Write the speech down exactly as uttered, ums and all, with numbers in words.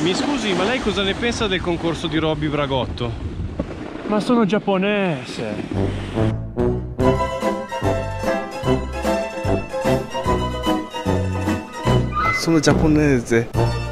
Mi scusi, ma lei cosa ne pensa del concorso di Robby Bragotto? Ma sono giapponese. Sono giapponese.